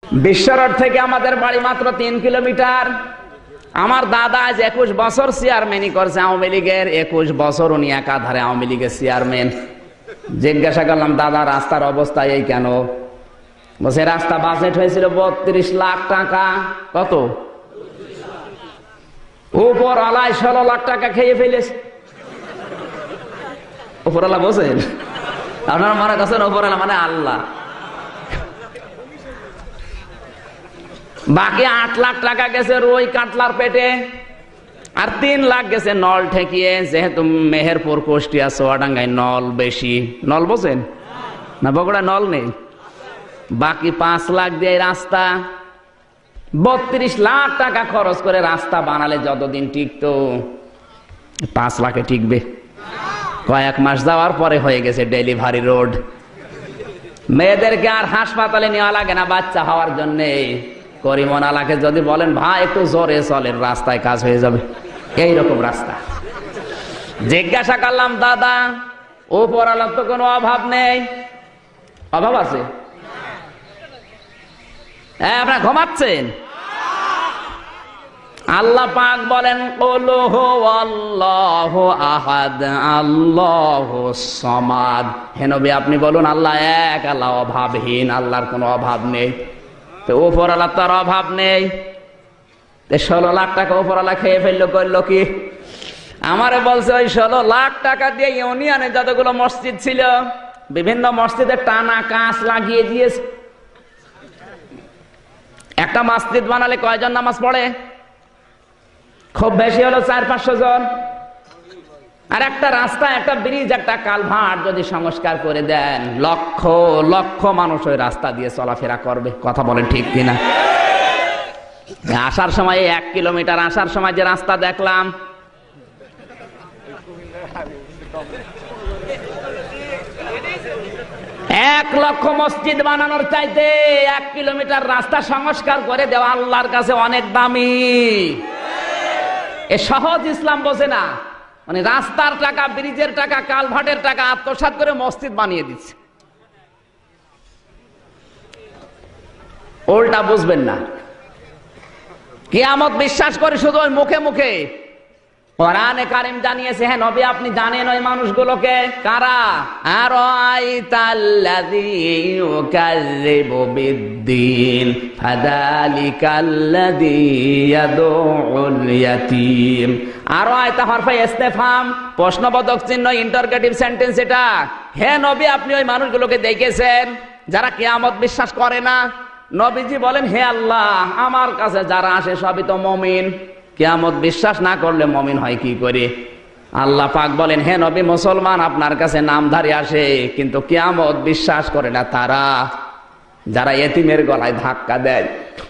বিশ্বরোড থেকে আমাদের বাড়ি মাত্র 3 কিলোমিটার। আমার দাদা আজ 21 বছর চেয়ারম্যানই করছে আওয়ামী লীগের। 21 বছর উনি একাধারে আওয়ামী লীগের চেয়ারম্যান। জিজ্ঞাসা করলাম, দাদা রাস্তার অবস্থা এই কেন? বলছে রাস্তা বাজেট হয়েছিল 32 লাখ টাকা। কত? উপর আলায় 16 লাখ টাকা খেয়ে ফেলেছে। উপরওয়ালা বলছেন, আপনারা মনে করছেন উপরওয়ালা মানে আল্লাহ। বাকি 8 লাখ টাকা গেছে রুই কাতলার পেটে, আর 3 লাখ গেছে নল ঠেকিয়ে। যেহেতু মেহেরপুর, কুষ্টিয়া, চুয়াডাঙ্গায় নল বেশি। নল বোঝেন না? বগুড়া নল নেই। বাকি 5 লাখ দিয়ে রাস্তা। 32 লাখ টাকা খরচ করে রাস্তা বানালে যতদিন টিকতো, 5 লাখে টিকবে? কয়েক মাস যাওয়ার পরে হয়ে গেছে ডেলিভারি রোড। মেয়েদেরকে আর হাসপাতালে নেওয়া লাগে না বাচ্চা হওয়ার জন্য। করিমনালাকে যদি বলেন ভাই একটু জোরে চলেন, রাস্তায় কাজ হয়ে যাবে। এইরকম রাস্তা। জিজ্ঞাসা করলাম, দাদা উপরওয়ালার তো কোনো অভাব নেই? অভাব আছে? আপনারা ঘুমাচ্ছেন? আল্লাহ পাক বলেন কুল হুয়াল্লাহু আহাদ আল্লাহুস সামাদ। হে নবী আপনি বলুন আল্লাহ এক, আল্লাহ অভাবহীন, আল্লাহর কোনো অভাব নেই। তো উপরওয়ালার তার অভাব নেই। 16 লাখ টাকা উপরওয়ালা খেয়ে ফেললো, করলো কি? আমারে বলছে ওই 16 লাখ টাকা দিয়ে ইউনিয়নে যতগুলো মসজিদ ছিল, বিভিন্ন মসজিদে টানা কাঁচ লাগিয়ে দিয়েছে। একটা মসজিদ বানালে কয়জন নামাজ পড়ে? খুব বেশি হলো 400-500 জন। আর একটা রাস্তা, একটা ব্রিজ, একটা কালভার্ট যদি সংস্কার করে দেন, লক্ষ লক্ষ মানুষ ওই রাস্তা দিয়ে চলাফেরা করবে। কথা বলেন ঠিক কিনা? আসার সময় 1 কিলোমিটার আসার সময় যে রাস্তা দেখলাম, এক লক্ষ মসজিদ বানানোর চাইতে 1 কিলোমিটার রাস্তা সংস্কার করে দেওয়া আল্লাহর কাছে অনেক দামি। এ সহজ ইসলাম বোঝে না। মানে রাস্তার টাকা, ব্রিজের টাকা, কালভার্টের টাকা আত্মসাৎ করে মসজিদ বানিয়ে দিচ্ছে। উল্টা বুঝবেন না। কিয়ামত বিশ্বাস করে শুধু ওই মুখে মুখে। কোরআনে কারীম জানিয়েছে, হ্যাঁ নবী আপনি জানেন ওই মানুষগুলোকে কারা? আরাইতাল্লাযী ইউকাযযিবু বিদ্দীন ফাযালিকাল্লাযী ইয়াদউল ইয়াতীম। আরাইতা হরফে ইস্তেফহাম, প্রশ্নবোধক চিহ্ন, ইন্টারগেটিভ সেন্টেন্স এটা। হে নবী আপনি ওই মানুষগুলোকে দেখেছেন যারা কিয়ামত বিশ্বাস করে না? নবীজি বলেন, হে আল্লাহ আমার কাছে যারা আসে সবই তো মুমিন, কিয়ামত বিশ্বাস না করলে মুমিন হয় কি করে? আল্লাহ পাক বলেন, হে নবী মুসলমান আপনার কাছে নামধারী আসে, কিন্তু কিয়ামত বিশ্বাস করে না তারা যারা এতিমের গলায় ধাক্কা দেয়।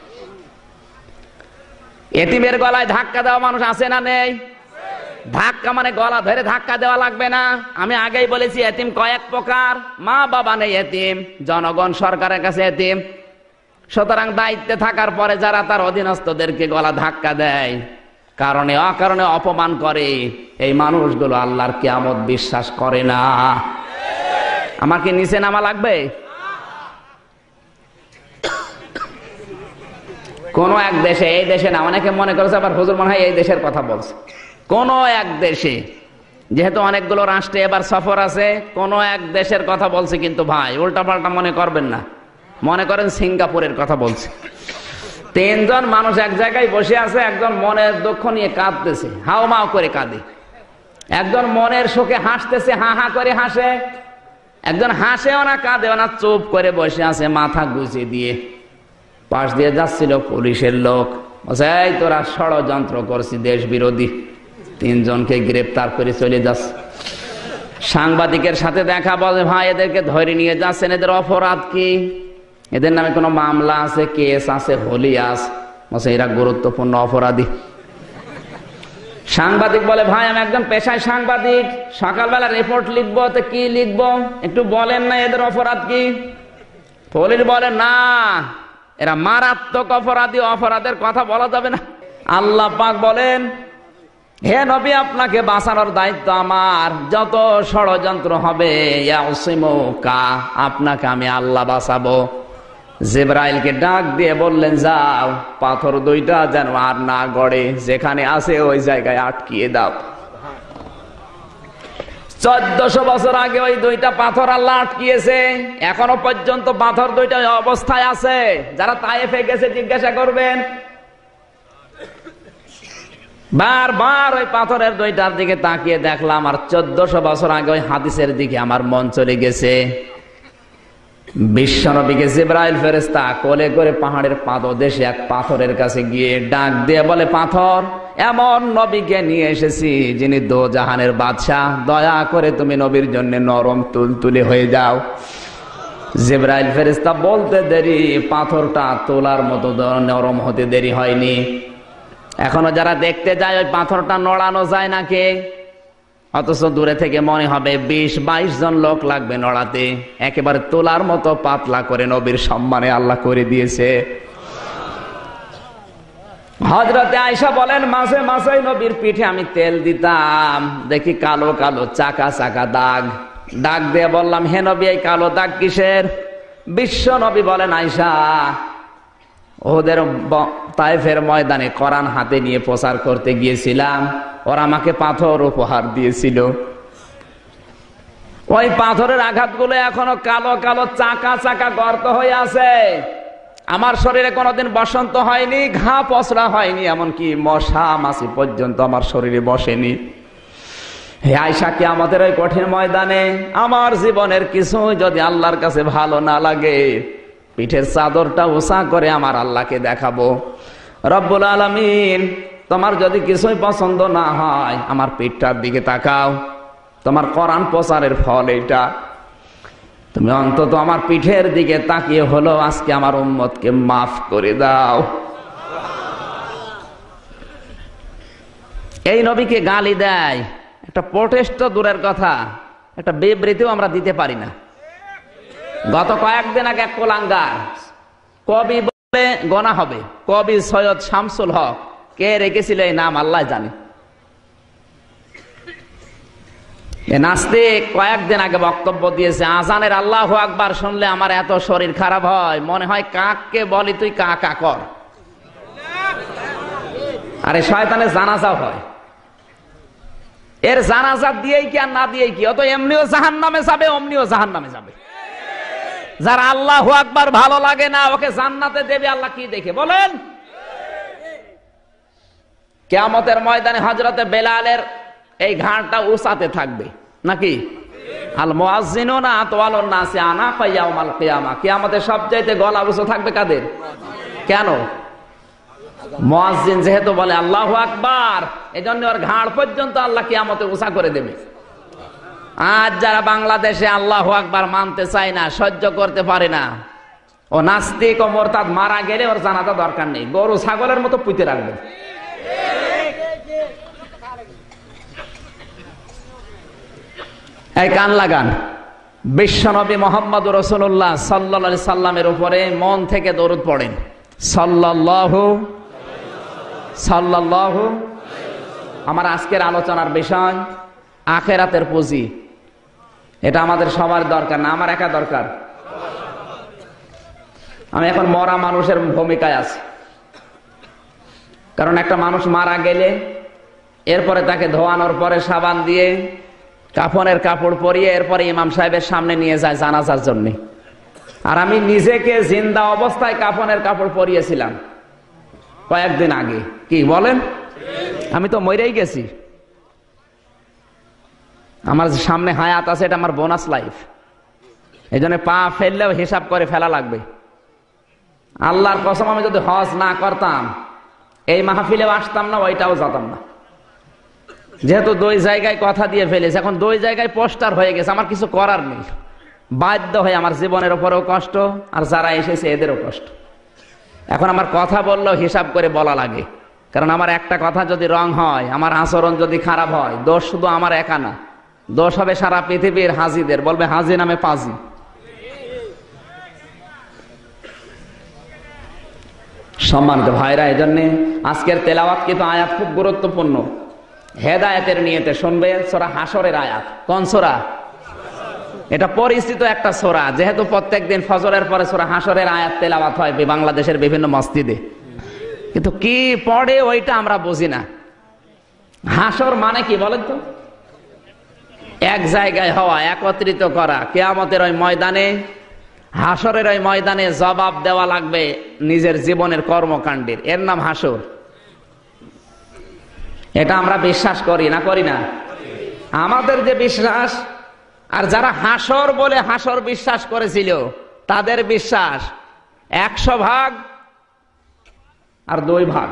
এতিমের গলায় ধাক্কা দেওয়া মানুষ আছে না নেই? ধাক্কা মানে গলা ধরে ধাক্কা দেওয়া লাগবে না। আমি আগেই বলেছি এতিম কয়েক প্রকার। মা বাবা নেই এতিম, জনগণ সরকারের কাছে এতিম। সুতরাং দায়িত্বে থাকার পরে যারা তার অধীনস্থদেরকে গলা ধাক্কা দেয়, কারণে অকারণে অপমান করে, এই মানুষগুলো আল্লাহর কিয়ামত বিশ্বাস করে না। আমার কি নিচে নামা লাগবে? কোন এক দেশে, এই দেশে না, অনেকে মনে করেছে আবার হুজুর মনে হয় এই দেশের কথা বলছে। কোন এক দেশে, যেহেতু অনেকগুলো রাষ্ট্রে এবার সফর আছে, কোন এক দেশের কথা বলছে, কিন্তু ভাই উল্টা পাল্টা মনে করবেন না। মনে করেন সিঙ্গাপুরের কথা বলছে। 3 জন মানুষ এক জায়গায় বসে আছে, একজন মনের দুঃখ নিয়ে কাঁদতেছে, হাওমাও করে কাঁদে। একজন মনের শোকে হাসতেছে, হা হা করে হাসে। একজন হাসেও না কাঁদেও না, চুপ করে বসে আছে মাথা গুছিয়ে দিয়ে। পাশ দিয়ে যাচ্ছিল পুলিশের লোক, বলছে এই তোরা ষড়যন্ত্র করছি দেশ বিরোধী। 3 জনকে গ্রেপ্তার করে চলে যাচ্ছে। সাংবাদিকের সাথে দেখা, বলে ভাই এদেরকে ধরে নিয়ে যাচ্ছেন, এদের অপরাধ কি? এদের নামে কোনো মামলা আছে, কেস আছে, হলিয়াস? বলছে এরা গুরুত্বপূর্ণ অপরাধী। সাংবাদিক বলে ভাই আমি একজন পেশায় সাংবাদিক, সকালবেলা রিপোর্ট লিখবো, তো কি লিখবো একটু বলেন না, এদের অপরাধ কি? পুলিশ বলে না, এরা মারাত্মক অপরাধী, অপরাধের কথা বলা যাবে না। আল্লাহ পাক বলেন, হে নবী আপনাকে বাঁচানোর দায়িত্ব আমার। যত ষড়যন্ত্র হবে আপনাকে আমি আল্লাহ বাঁচাবো। জিবরাইলকে ডাক দিয়ে বললেন, যাও পাথর দুইটা যেন আর না গড়ে, যেখানে আছে ওই জায়গায় আটকিয়ে দাও। 1400 বছর আগে ওই দুইটা পাথর আল্লাহ আটকিয়েছে, এখনো পর্যন্ত পাথর দুইটা অবস্থায় আছে। যারা তায়েফে গেছে জিজ্ঞাসা করবেন, বারবার ওই পাথরের দুইটার দিকে তাকিয়ে দেখলাম, আর 1400 বছর আগে ওই হাদিসের দিকে আমার মন চলে গেছে। বিশ্বনবীকে জিবরাইল ফেরেশতা কোলে করে পাহাড়ের পাদদেশে এক পাথরের কাছে গিয়ে ডাক দিয়ে বলে, পাথর, এমন নবীকে নিয়ে এসেছি যিনি দোজাহানের বাদশা, দয়া করে তুমি নবীর জন্য নরম তুলতুলে হয়ে যাও। জিবরাইল ফেরেশতা বলতে দেরি, পাথরটা তোলার মতো নরম হতে দেরি হয়নি। এখনো যারা দেখতে যায় ওই পাথরটা নড়ানো যায় নাকি, অথচ দূরে থেকে মনে হবে 20-22 জন লোক লাগবে নড়াতে। একেবারে তোলার মতো পাতলা করে নবীর সম্মানে আল্লাহ করে দিয়েছে। হযরতে আয়েশা বলেন, মাঝে মাঝে নবীর পিঠে আমি তেল দিতাম, দেখি কালো কালো চাকা চাকা দাগ। ডাক দিয়ে বললাম, হে নবী, এই কালো দাগ কিসের? বিশ্ব নবী বলেন, আয়েশা, ওদের তায়েফের ময়দানে কোরআন হাতে নিয়ে প্রচার করতে গিয়েছিলাম, ওরা আমাকে পাথর উপহার দিয়েছিল। ওই পাথরের আঘাতগুলো এখনো কালো কালো চাকা চাকা গর্ত হয়ে আছে। আমার শরীরে কোনোদিন বসন্ত হয়নি, ঘা পচড়া হয়নি, এমনকি মশা মাছি পর্যন্ত আমার শরীরে বসেনি। হে আয়েশা, কিয়ামতের ওই কঠিন ময়দানে আমার জীবনের কিছু যদি আল্লাহর কাছে ভালো না লাগে, পিঠের চাদরটা উঁচা করে আমার আল্লাহকে দেখাবো, রব্বুল আলামিন, তোমার যদি কিছুই পছন্দ না হয় আমার পিঠটার দিকে তাকাও, তোমার কোরআন প্রচারের ফল এটা, তুমি অন্তত আমার পিঠের দিকে তাকিয়ে হলো আজকে আমার উম্মতকে মাফ করে দাও। এই নবীকে গালি দেয়, একটা প্রোটেস্ট দূরের কথা, একটা বিবৃতিও আমরা দিতে পারি না। গত কয়েকদিন আগে এক কোলাঙ্গার কবি বলে গোনা হবে, কবি সৈয়দ শামসুল হক, কে রেখেছিল এই নাম আল্লাহ জানে, নাস্তিক কয়েকদিন আগে বক্তব্য দিয়েছে, আজানের আল্লাহু আকবার শুনলে আমার এত শরীর খারাপ হয়, মনে হয় কাককে বলি তুই কা কা কর। আরে শয়তানের জানাজাও হয়, এর জানাজা দিয়েই কি আর না দিয়েই কি, অত এমনিও জাহান্নামে যাবে, অমনিও জাহান্নামে যাবে। যার আল্লাহু আকবার ভালো লাগে না, ওকে জান্নাতে দেবে আল্লাহ কি দেখে বলেন? কিয়ামতের ময়দানে হযরতে বেলালের এই ঘাড়টা উঁচাতে থাকবে নাকি? আল মুয়াজ্জিনুনা আতওয়ালুন নাসি আনাকা ইয়াউমাল কিয়ামা, কিয়ামতে সবচাইতে গলা উঁচু থাকবে কাদের? কেন? মুয়াজ্জিন যেহেতু বলে আল্লাহু আকবার, এজন্য ওর ঘাড় পর্যন্ত আল্লাহ কিয়ামতে উঁচা করে দেবে। আজ যারা বাংলাদেশে আল্লাহু আকবার মানতে চায় না, সহ্য করতে পারে না, ও নাস্তিক ও মুরতাদ মারা গেলে ওর জানাজা দরকার নেই, গরু ছাগলের মতো পুঁতে রাখবে। এই কান লাগান, বিশ্বনবী মুহাম্মদুর রাসূলুল্লাহ সাল্লাল্লাহু আলাইহি সাল্লামের উপরে মন থেকে দরুদ পড়েন, সাল্লাল্লাহু সাল্লাল্লাহু। আমার আজকের আলোচনার বিষয় আখিরাতের পুঁজি। এটা আমাদের সবার দরকার না, আমার একা দরকার। আমি এখন মরা মানুষের ভূমিকায় আছি, কারণ একটা মানুষ মারা গেলে এরপরে তাকে ধোয়ানোর পরে সাবান দিয়ে কাফনের কাপড় পরিয়ে এরপরে ইমাম সাহেবের সামনে নিয়ে যায় জানাজার জন্য। আর আমি নিজেকে জিন্দা অবস্থায় কাফনের কাপড় পরিয়েছিলাম কয়েকদিন আগে। কি বলেন? আমি তো মরেই গেছি, আমার সামনে হায়াত আছে, এটা আমার বোনাস লাইফ। এই জন্য পা ফেললেও হিসাব করে ফেলা লাগবে। আল্লাহর কসম, আমি যদি হজ না করতাম এই মাহফিলেও আসতাম না, ওইটাও যেতাম না। যেহেতু দুই জায়গায় কথা দিয়ে ফেলেছে, এখন দুই জায়গায় পোস্টার হয়ে গেছে, আমার কিছু করার নেই, বাধ্য হয়ে আমার জীবনের উপরেও কষ্ট, আর যারা এসেছে এদেরও কষ্ট। এখন আমার কথা বললেও হিসাব করে বলা লাগে, কারণ আমার একটা কথা যদি রং হয়, আমার আচরণ যদি খারাপ হয়, দোষ শুধু আমার একা না, দোষ হবে সারা পৃথিবীর হাজিদের। বলবে হাজি নামে পাজি। সম্মানিত ভাইরা, এই জন্য আজকের তেলাওয়াত কিন্তু আয়াত খুব গুরুত্বপূর্ণ। হেদায়েতের নিয়তে শুনবে, সূরা হাশরের আয়াত। কোন সূরা? এটা পরিচিত একটা সূরা, যেহেতু প্রত্যেকদিন ফজরের পরে সূরা হাসরের আয়াত তেলাওয়াত হয় বাংলাদেশের বিভিন্ন মসজিদে, কিন্তু কি পড়ে ওইটা আমরা বুঝি না। হাসর মানে কি বলেন তো? এক জায়গায় হওয়া, একত্রিত করা। কিয়ামতের ওই ময়দানে, হাসরের ওই ময়দানে জবাব দেওয়া লাগবে নিজের জীবনের কর্মকাণ্ডের, এর নাম হাসর। এটা আমরা বিশ্বাস করি না, করি না? আমাদের যে বিশ্বাস, আর যারা হাসর বলে হাসর বিশ্বাস করেছিল তাদের বিশ্বাস 100 ভাগ আর 2 ভাগ।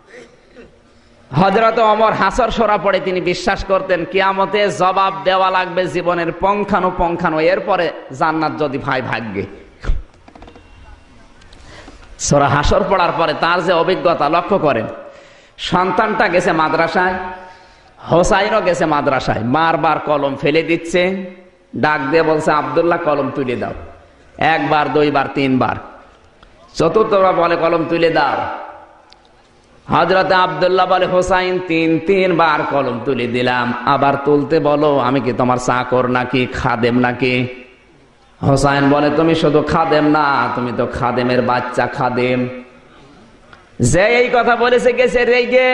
হযরত ওমর হাসর সূরা পড়ে তিনি বিশ্বাস করতেন কিয়ামতে জবাব দেওয়া লাগবে জীবনের পুঙ্খানুপুঙ্খানু, এরপরে জান্নাত যদি ভাই ভাগ্যে। সূরা হাসর পড়ার পরে তার যে অভিজ্ঞতা লক্ষ্য করেন, সন্তানটা গেছে মাদ্রাসায়, হোসাইনও গেছে মাদ্রাসায়, বারবার কলম ফেলে দিচ্ছে, ডাক দিয়ে বলছে আব্দুল্লাহ কলম তুলে দাও। 1 বার 2 বার 3 বার, চতুর্থবার বলে কলম তুলে দাও। হযরত আব্দুল্লাহ বলে হোসাইন 3 বার কলম তুলে দিলাম, আবার তুলতে বলো, আমি কি তোমার চাকর নাকি, খাদেম নাকি? হোসাইন বলে তুমি শুধু খাদেম না, তুমি তো খাদেমের বাচ্চা খাদেম। যে এই কথা বলেছে গেছে রেগে,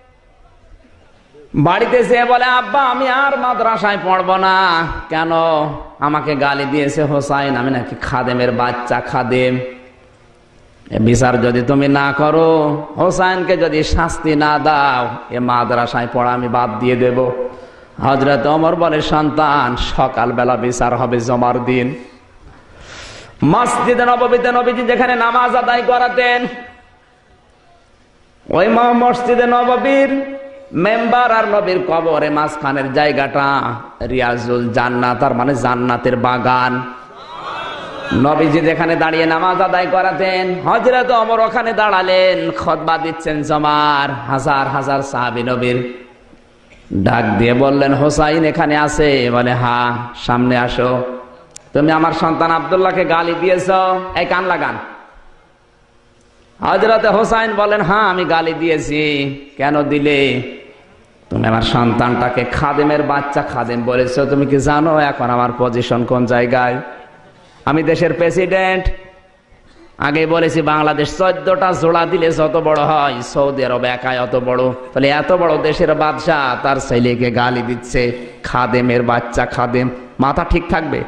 বাড়িতে যেয়ে বলে আব্বা আমি আর মাদ্রাসায় পড়বো না। কেন? আমাকে গালি দিয়েছে হোসাইন, আমি নাকি খাদেমের বাচ্চা খাদেম। বিচার যদি তুমি না করো, হোসাইনকে যদি শাস্তি না দাও, এ মাদ্রাসায় পড়া আমি বাদ দিয়ে দেব। হযরত ওমর বলে সন্তান, সকালবেলা বিচার হবে জমার দিন। মসজিদে নববীতে নবীজি যেখানে নামাজ আদায় করাতেন, ওই মসজিদে নববীর মেম্বার আর নবীর কবরে মাঝখানের জায়গাটা রিয়াজুল জান্নাত, তার মানে জান্নাতের বাগান। নবীজি যেখানে দাঁড়িয়ে নামাজ আদায় করাতেন, হযরত ওমর ওখানে দাঁড়ালেন, খুতবা দিচ্ছেন জমার। হাজার হাজার সাহাবী নবীর। ডাক দিয়ে বললেন হোসাইন এখানে আছে? বলে হ্যাঁ, সামনে আসো। তুমি আমার সন্তান আব্দুল্লাহকে গালি দিয়েছ, এই কান লাগান। হযরত হোসাইন বলেন হ্যাঁ আমি গালি দিয়েছি। কেন দিলে? তুমি আমার সন্তানটাকে খাদেমের বাচ্চা খাদেম বলেছো। তুমি কি জানো এখন আমার পজিশন কোন জায়গায়? আমি দেশের প্রেসিডেন্ট। আগে বলেছি বাংলাদেশ 14টা জোড়া দিলে যত বড় হয়, সৌদি আরব একাই অত বড়। তাহলে এত বড় দেশের বাদশাহ তার ছেলেকে গালি দিচ্ছে খাদেমের বাচ্চা খাদেম, মাথা ঠিক থাকবে?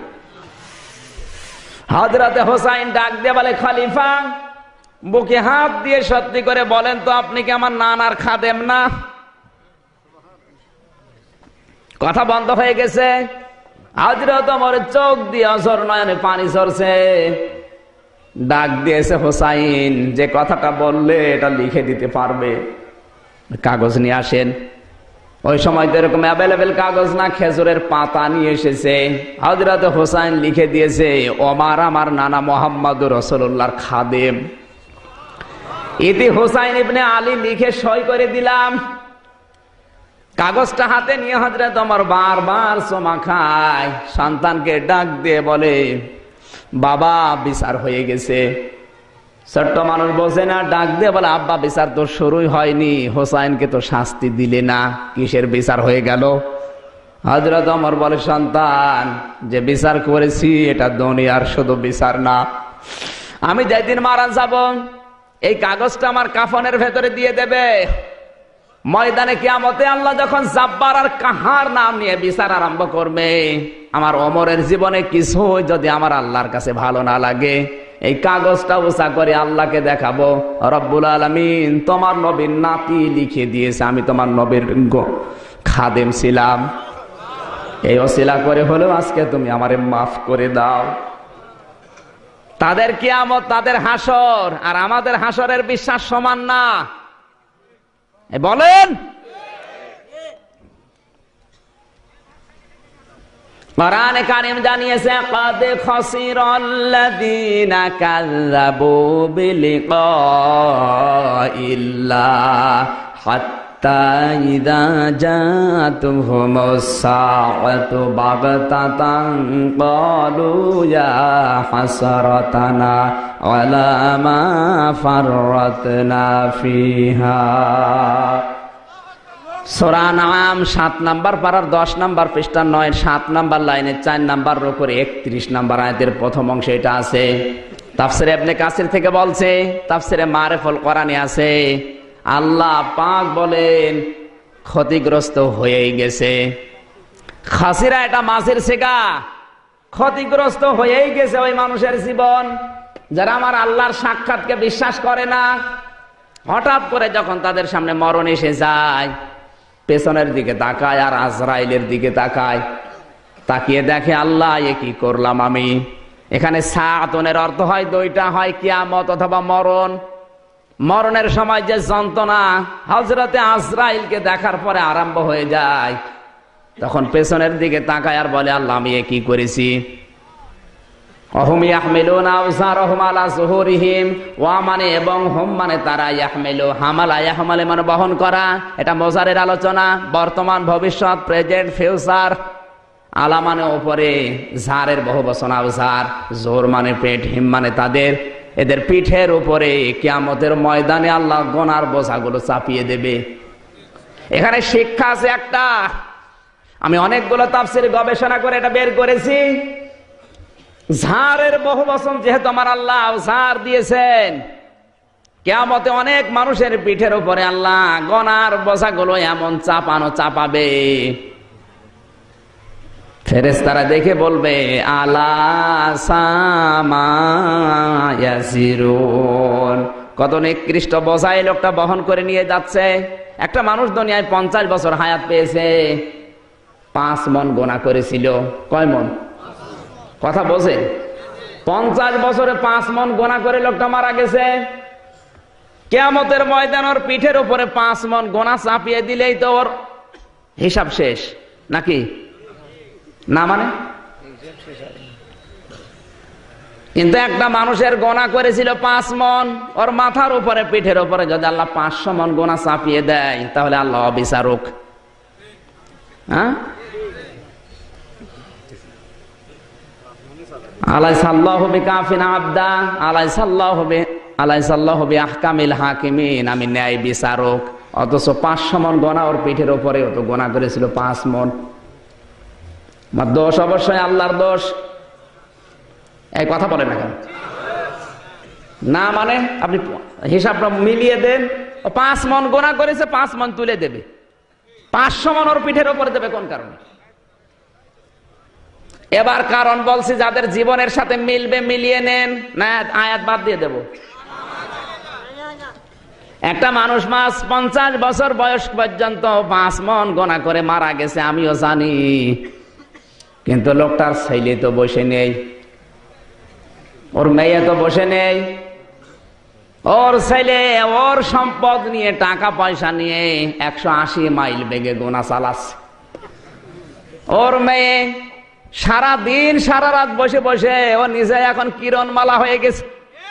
হযরতে হোসাইন ডাক দিয়ে বলে খলিফা, বুকে হাত দিয়ে সত্যি করে বলেন তো আপনি কি আমার নানার খাদেম না? কথা বন্ধ হয়ে গেছে। হযরত ওমরের চোখ দিয়ে অঝর নয়নে পানি ঝরছে। ডাক দিয়েছে হোসাইন, যে কথাটা বললে এটা লিখে দিতে পারবে? কাগজ নিয়ে আসেন। ওই সময় তো এরকম অ্যাভেলেবেল কাগজ না, খেজুরের পাতা নিয়ে এসেছে। হযরত হোসাইন লিখে দিয়েছে ওমর আমার নানা মুহাম্মদুর রাসূলুল্লাহর খাদেম। ইতি হোসাইন ইবনে আলী লিখে সই করে দিলাম। কাগজটা হাতে নিয়ে হযরত ওমর বারবার চুমা খায়। সন্তানকে ডাক দিয়ে বলে বাবা বিচার হয়ে গেছে। ছোট্ট মানুষ বোঝে না, ডাক দিয়ে বলে আব্বা বিচার তো শুরুই হয়নি, হোসাইনকে তো শাস্তি দিলে না, কিসের বিচার হয়ে গেল? হযরত ওমর বলে সন্তান, যে বিচার করেছি এটা দুনিয়ার শুধু বিচার না, আমি যেদিন মারা যাব এই কাগজটা আমার কাফনের ভেতরে দিয়ে দেবে। ময়দানে কিয়ামতে আল্লাহ যখন জাব্বার আর কাহার নাম নিয়ে বিচার আরম্ভ করবে, আমার ওমরের জীবনে কিছু যদি আমার আল্লাহর কাছে ভালো না লাগে, এই কাগজটা উঁচা করে আল্লাহকে দেখাবো, রব্বুল আলামিন তোমার নবীর নাতি লিখে দিয়েছে আমি তোমার নবীর খাদেম ছিলাম, এই ওসিলা করে হলেও আজকে তুমি আমারে মাফ করে দাও। তাদের কিয়ামত, তাদের হাসর আর আমাদের হাসরের বিশ্বাস সমান না। বলেন কোরআনে কারীম জানিয়েছে قد خسر الذين كذبوا بلقاء الله حتى إذا جاءتهم الساعة بغتة قالوا يا حسرتنا على ما فرطنا فيها সূরা নাম 7 নাম্বার পারার 10 নাম্বার পৃষ্ঠা 9-7 নাম্বার লাইনে 4 নাম্বার করে 31 নাম্বার আয়াতের প্রথম অংশে এটা আছে। তাফসিরে ইবনে কাসির থেকে বলছে, তাফসিরে মারিফুল কোরআনে আছে, আল্লাহ পাক বলেন ক্ষতিগ্রস্ত হয়েই গেছে। খাসিরা এটা মাছের শেখা, ক্ষতিগ্রস্ত হয়েই গেছে ওই মানুষের জীবন যারা আমার আল্লাহর সাক্ষাৎকে বিশ্বাস করে না। হঠাৎ করে যখন তাদের সামনে মরণ এসে যায়, পেছনের দিকে তাকায় আর আজরাইলের দিকে তাকায়, তাকিয়ে দেখে আল্লাহ এ কি করলাম আমি। এখানে সাআতুনের অর্থ হয় দুইটা, হয় কিয়ামত অথবা মরণ। মরণের সময় যে যন্ত্রণা হযরতে আজরাইলকে দেখার পরে আরম্ভ হয়ে যায়, তখন পেছনের দিকে তাকায় আর বলে আল্লাহ আমি এ কি করেছি। অহুম ইয়াহমিলুনা আওযারহুম আলা যুহুরিহিম, ওয়া মানে এবং হুম মানে তারা, ইয়াহমিলু হামালা, ইয়াহমালে মানে বহন করা। এটা মোজারের আলোচনা, বর্তমান ভবিষ্যৎ প্রেজেন্ট ফিউচার। আলা মানে উপরে, ঝারের বহুবচন আওযার, জোর মানে পেট, হিম মানে তাদের। এদের পিঠের উপরে কিয়ামতের ময়দানে আল্লাহ গোনার বোঝাগুলো চাপিয়ে দেবে। এখানে শিক্ষা আছে একটা, আমি অনেকগুলো তাফসীর গবেষণা করে এটা বের করেছি। ঝাড়ের বহুবচন যেহেতু আমার আল্লাহ ঝাড় দিয়েছেন, কিয়ামতে অনেক মানুষের পিঠের উপরে আল্লাহ গোনার বোঝাগুলো এমন চাপাবে, ফেরেশতারা দেখে বলবে আলা সামা ইয়াসিরুন, কত নিকৃষ্ট বোঝা এই লোকটা বহন করে নিয়ে যাচ্ছে। একটা মানুষ দুনিয়ায় 50 বছর হায়াত পেয়েছে, 5 মণ গোনা করেছিল। কয় মণ? কথা বোঝে? 50 বছরে 5 মণ গোনা করে লোকটা মারা গেছে। কিয়ামতের ময়দান ওর পিঠের উপরে 5 মণ গোনা চাপিয়ে দিলেই তো ওর হিসাব শেষ, নাকি না? মানে কিন্তু একটা মানুষের গোনা করেছিল 5 মণ, ওর মাথার উপরে পিঠের উপরে যদি আল্লাহ 500 মণ গোনা চাপিয়ে দেয়, তাহলে আল্লাহ অবিচারক। হ্যাঁ, আলাইসাল্লাহু বিকাফিন আবদা, আলাইসাল্লাহু বিআহকামিল হাকিমিন, আমি ন্যায় বিচারক। অথচ 500 মণ গোনা ওর পিঠের উপরে, ও তো গোনা করেছিল 5 মণ। দোষ অবশ্যই আল্লাহর দোষ। এই কথা বলে না কেন? না মানে আপনি হিসাবটা মিলিয়ে দেন, 5 মণ গোনা করেছে, 5 মণ তুলে দেবে, 500 মণ ওর পিঠের উপরে দেবে কোন কারণে? এবার কারণ বলছি যাদের জীবনের সাথে মিলবে মিলিয়ে নেন, না আয়াত বাদ দিয়ে দেব। একটা মানুষ 50 বছর বয়স পর্যন্ত 5 মণ গোনা করে মারা গেছে, আমিও জানি, কিন্তু লোকটার ছেলে তো বসে নেই, ওর মেয়ে তো বসে নেই। ওর ছেলে ওর সম্পদ নিয়ে, টাকা পয়সা নিয়ে 180 মাইল বেগে গোনা চালাচ্ছে। ওর মেয়ে সারা দিন সারা রাত বসে বসে ও নিজে এখন কিরণমালা হয়ে গেছে।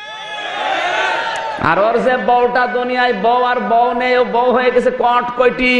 আর ওর যে বউটা দুনিয়ায় বউ আর বউ নেই, ও বউ হয়ে গেছে কটকটি।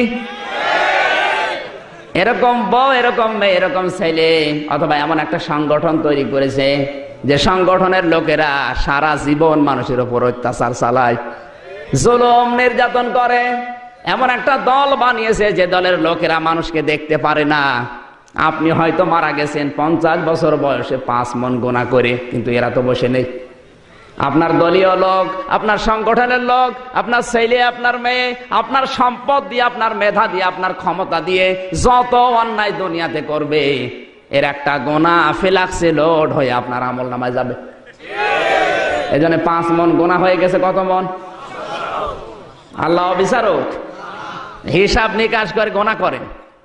এরকম বউ, এরকম মেয়ে, এরকম ছেলে, অথবা এমন একটা সংগঠন তৈরি করেছে যে সংগঠনের লোকেরা সারা জীবন মানুষের উপর অত্যাচার চালায়, জুলুম নির্যাতন করে। এমন একটা দল বানিয়েছে যে দলের লোকেরা মানুষকে দেখতে পারে না। আপনি হয়তো মারা গেছেন 50 বছর বয়সে 5 মণ গোনা করে, কিন্তু এরা তো বসে নেই। আপনার দলীয় লোক, আপনার সংগঠনের লোক, আপনার ছেলে, আপনার মেয়ে, আপনার সম্পদ দিয়ে, আপনার মেধা দিয়ে, আপনার ক্ষমতা দিয়ে যত অন্যায় দুনিয়াতে করবে, এর একটা গোনা ফেলাক্সে লোড হয়ে আপনার আমল নামায় যাবে। এই জন্য 5 মণ গোনা হয়ে গেছে। কত মণ? আল্লাহ বিচারক, হিসাব নিকাশ করে গোনা করেন।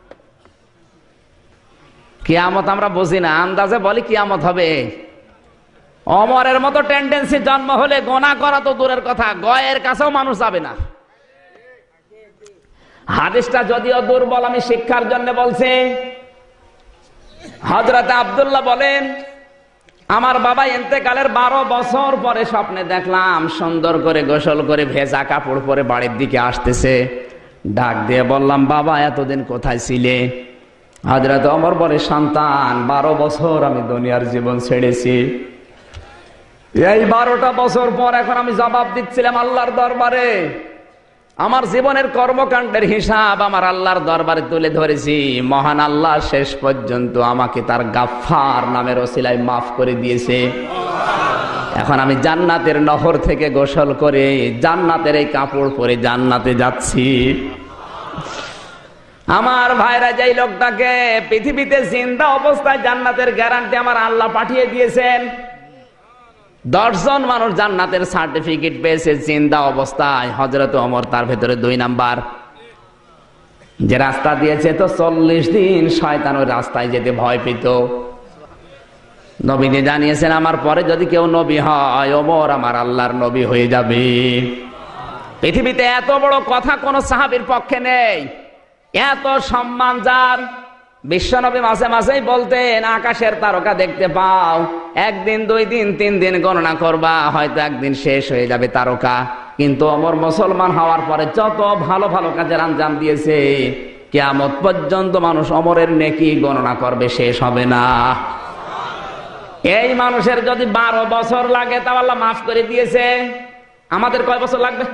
কিয়ামত আমরা বুঝি না, আন্দাজে বলি কিয়ামত হবে। ওমরের মতো টেন্ডেন্সি জন্ম হলে গোনা করা তো দূরের কথা, গয়ের কাছেও মানুষ যাবে না। হাদিসটা যদিও দুর্বল, আমি শিক্ষার জন্য বলছি। হযরত আব্দুল্লাহ বলেন, আমার বাবা ইন্তেকালের 12 বছর পরে স্বপ্নে দেখলাম সুন্দর করে গোসল করে ভেজা কাপড় পরে বাড়ির দিকে আসতেছে। ডাক দিয়ে বললাম, বাবা এতদিন কোথায় ছিলে? হযরত ওমর বলে, সন্তান 12 বছর আমি দুনিয়ার জীবন ছেড়েছি, এই 12টা বছর পর এখন আমি জবাব দিচ্ছিলাম আল্লাহর দরবারে। আমার জীবনের কর্মকাণ্ডের হিসাব আমার আল্লাহর দরবারে তুলে ধরেছি। মহান আল্লাহ শেষ পর্যন্ত আমাকে তার গাফফার নামের ওসিলায় মাফ করে দিয়েছে। এখন আমি জান্নাতের নহর থেকে গোসল করে জান্নাতের এই কাপড় পরে জান্নাতে যাচ্ছি। আমার ভাইরা, যেই লোকটাকে পৃথিবীতে জিন্দা অবস্থায় জান্নাতের গ্যারান্টি আমার আল্লাহ পাঠিয়ে দিয়েছেন, 10 জন মানুষ জান্নাতের সার্টিফিকেট পেয়েছে জিন্দা অবস্থায়। হযরত ওমর তার ভেতরে 2 নাম্বার। যে রাস্তা দিয়েছে তো 40 দিন শয়তান ওই রাস্তায় যেতে ভয় পেত। নবীজি জানিয়েছেন, আমার পরে যদি কেউ নবী হয়, ওমর আমার আল্লাহর নবী হয়ে যাবে। পৃথিবীতে এত বড় কথা কোন সাহাবীর পক্ষে নেই, এত সম্মান যার। বিশ্বনবী মাঝে মাঝেই বলতেন, আকাশের তারকা দেখতে পাও, 1 দিন 2 দিন 3 দিন গণনা করবা, হয়তো একদিন শেষ হয়ে যাবে তারকা। কিন্তু ওমর মুসলমান হওয়ার পরে যত ভালো ভালো কাজের আঞ্জাম দিয়েছে, কিয়ামত পর্যন্ত মানুষ ওমরের নেকি গণনা করবে, শেষ হবে না। এই মানুষের যদি 12 বছর লাগে তা আল্লাহ মাফ করে দিয়েছে, আমাদের কয় বছর লাগবে?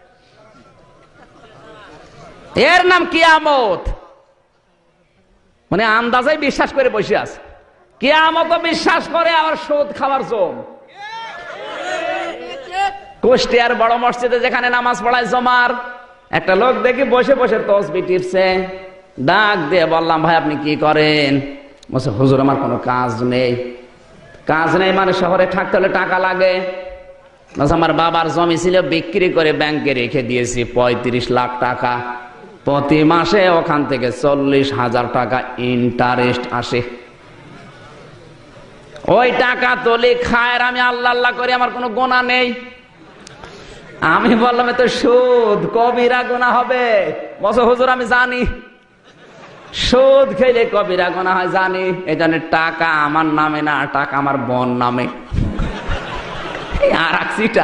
এর নাম কিয়ামত। মানে আন্দাজে বিশ্বাস করে বসে আছে, কিয়ামত বিশ্বাস করে, আবার সুদ খাবার জম। কুষ্টিয়ার বড় মসজিদে যেখানে নামাজ পড়ায় জমার, একটা লোক দেখি বসে বসে তসবিহ টিপছে। ডাক দিয়ে বললাম, ভাই আপনি কি করেন? বলছে, হুজুর আমার কোনো কাজ নেই। কাজ নেই মানে শহরে থাকতে হলে টাকা লাগে। আমার বাবার জমি ছিল, বিক্রি করে ব্যাংকে রেখে দিয়েছি 35 লাখ টাকা। প্রতি মাসে ওখান থেকে 40,000 টাকা ইন্টারেস্ট আসে। ওই টাকা তোলে খায়, আমি আল্লাহ আল্লাহ করে, আমার কোনো গোনা নেই। আমি বললাম, এ তো সুদ, কবিরা গুনাহ হবে। বলছে, হুজুর আমি জানি সুদ খেলে কবিরা গুনাহ হয়, জানি। এই জন্য টাকা আমার নামে না, টাকা আমার বোন নামে। আর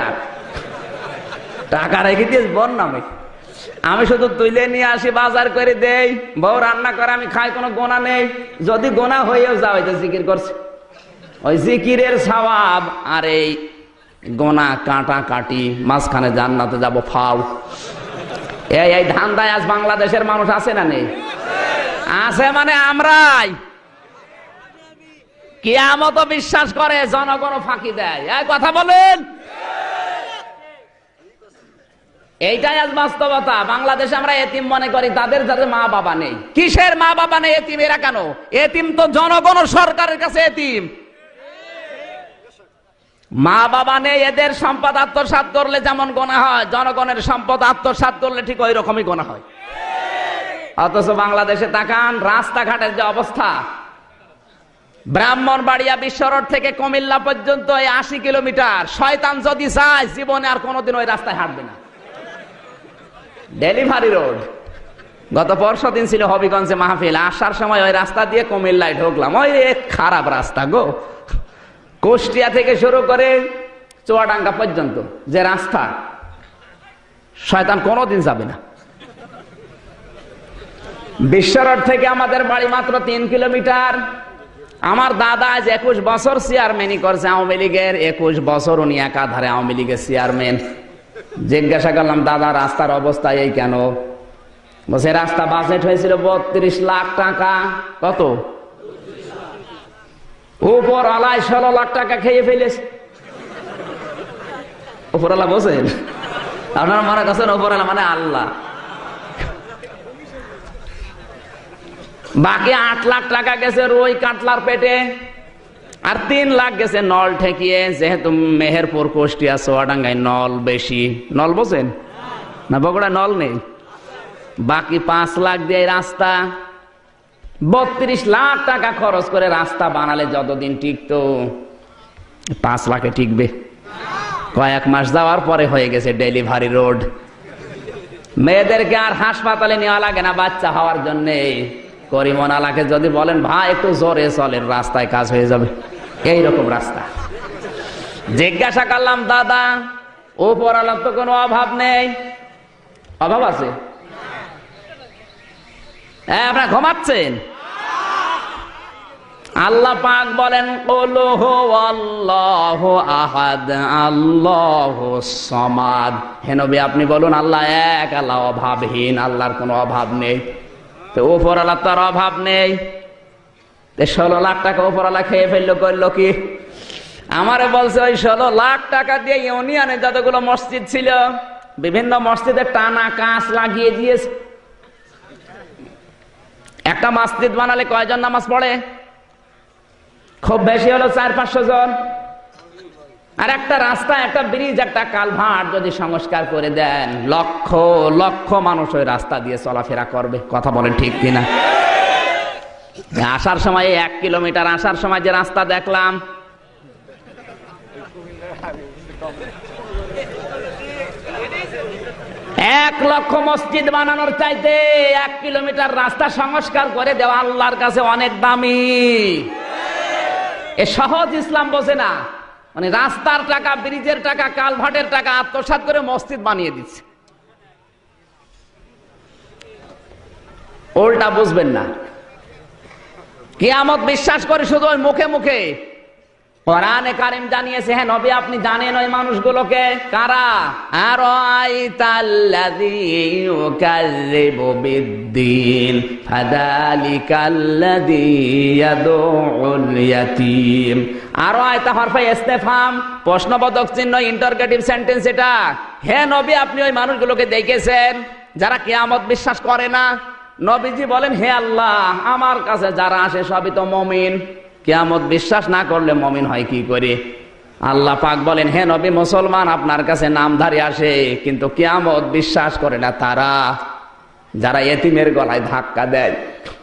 টাকা রেখে দিয়েছ বোন নামে। আমি শুধু তুলে নিয়ে আসি, বাজার করে দেই, বউ রান্না করে আমি খাই, কোনো গোনা নেই। যদি গোনা হয়েও যাও, তো জিকির করছে, ওই জিকিরের সওয়াব আর এই গোনা কাটা কাটি, মাঝখানে জান্নাতে যাব ফাও। এই ধান্দায় আজ বাংলাদেশের মানুষ আছে না নেই? আছে। মানে আমরাই কিয়ামত বিশ্বাস করে, জনগণ ফাঁকি দেয়। এই কথা বলেন, এইটাই আজ বাস্তবতা। বাংলাদেশে আমরা এতিম মনে করি তাদের যাদের মা বাবা নেই। কিসের মা বাবা নেই? এতিম এরা কেন? এতিম তো জনগণ, সরকারের কাছে এতিম। মা বাবা নেই, এদের সম্পদ আত্মসাৎ করলে যেমন গোনা হয়, জনগণের সম্পদ আত্মসাৎ করলে ঠিক ওই রকমই গোনা হয়। অথচ বাংলাদেশে তাকান, রাস্তাঘাটের যে অবস্থা, ব্রাহ্মণবাড়িয়া বিশ্ব রোড থেকে কুমিল্লা পর্যন্ত 80 কিলোমিটার। শয়তান যদি চায় জীবনে আর কোনোদিন ওই রাস্তায় হাঁটবে না। Delivery road. গত পরশুদিন ছিল হবিগঞ্জে মাহফিল, আসার সময় ওই রাস্তা দিয়ে কুমিল্লায় ঢুকলাম। ওই খারাপ রাস্তা গো। কুষ্টিয়া থেকে শুরু করে চুয়াডাঙ্গা পর্যন্ত যে রাস্তা, শয়তান কোনোদিন যাবে না। বিশ্ব রোড থেকে আমাদের বাড়ি মাত্র 3 কিলোমিটার। আমার দাদা আজ 21 বছর চেয়ারম্যানই করছে আওয়ামী লীগের। 21 বছর উনি একাধারে আওয়ামী লীগের চেয়ারম্যান। জিজ্ঞাসা করলাম, দাদা রাস্তার অবস্থা এই কেন? বলছে, রাস্তা বাজেট হয়েছিল 32 লাখ টাকা। কত? উপর আলায় 16 লাখ টাকা খেয়ে ফেলেছে। উপরওয়ালা বলছেন, আপনারা মনে করছেন উপরওয়ালা মানে আল্লাহ। বাকি 8 লাখ টাকা গেছে রুই কাতলার পেটে, আর 3 লাখ গেছে নল ঠেকিয়ে। যেহেতু মেহেরপুর, কুষ্টিয়া, চুয়াডাঙ্গায় নল বেশি। নল বোঝেন না? বগুড়া নল নেই। বাকি 5 লাখ দিয়ে রাস্তা। 32 লাখ টাকা খরচ করে রাস্তা বানালে যতদিন টিকতো, 5 লাখে টিকবে? কয়েক মাস যাওয়ার পরে হয়ে গেছে ডেলিভারি রোড। মেয়েদেরকে আর হাসপাতালে নেওয়া লাগে না বাচ্চা হওয়ার জন্য। করিমনালাকে যদি বলেন, ভাই একটু জোরে চলেন, রাস্তায় কাজ হয়ে যাবে। এইরকম রাস্তা। জিজ্ঞাসা করলাম, দাদা উপরওয়ালার তো কোনো অভাব নেই? অভাব আছে? আপনারা ঘুমাচ্ছেন? আল্লাহ পাক বলেন কুল হুয়াল্লাহু আহাদ আল্লাহুস সামাদ। হে নবী আপনি বলুন আল্লাহ এক, আল্লাহ অভাবহীন, আল্লাহর কোনো অভাব নেই। তো উপরওয়ালার তার অভাব নেই। 16 লাখ টাকা উপরওয়ালা খেয়ে ফেললো, করলো কি? আমারে বলছে ওই 16 লাখ টাকা দিয়ে ইউনিয়নে যতগুলো মসজিদ ছিল বিভিন্ন মসজিদে টানা কাঁচ লাগিয়ে দিয়েছে। একটা মসজিদ বানালে কয়জন নামাজ পড়ে? খুব বেশি হলো 400-500 জন। আর একটা রাস্তা, একটা ব্রিজ, একটা কালভার্ট যদি সংস্কার করে দেন, লক্ষ লক্ষ মানুষ ওই রাস্তা দিয়ে চলাফেরা করবে। কথা বলেন ঠিক কিনা? আসার সময় 1 কিলোমিটার আসার সময় যে রাস্তা দেখলাম, এক লক্ষ মসজিদ বানানোর চাইতে 1 কিলোমিটার রাস্তা সংস্কার করে দেওয়া আল্লাহর কাছে অনেক দামি। এ সহজ ইসলাম বোঝে না, মানে রাস্তার টাকা, ব্রিজের টাকা, কালভার্টের টাকা আত্মসাৎ করে মসজিদ বানিয়ে দিচ্ছে। উল্টা বুঝবেন না। কিয়ামত বিশ্বাস করে শুধু ওই মুখে মুখে। কোরআনে কারীম জানিয়েছে, হ্যাঁ নবী আপনি জানেন ওই মানুষগুলোকে কারা? আরাইতাল্লাযী ইউকাযযিবু বিদ্দীন ফাযালিকাল্লাযী ইয়াদউল ইয়াতীম। আরাইতা হরফে ইস্তেফহাম, প্রশ্নবোধক চিহ্ন, ইন্টারগেটিভ সেন্টেন্স এটা। হে নবী আপনি ওই মানুষগুলোকে দেখেছেন যারা কিয়ামত বিশ্বাস করে না? নবীজি বলেন, হে আল্লাহ আমার কাছে যারা আসে সবই তো মুমিন, কিয়ামত বিশ্বাস না করলে মুমিন হয় কি করে? আল্লাহ পাক বলেন, হে নবী মুসলমান আপনার কাছে নামধারী আসে কিন্তু কিয়ামত বিশ্বাস করে না তারা যারা এতিমের গলায় ধাক্কা দেয়।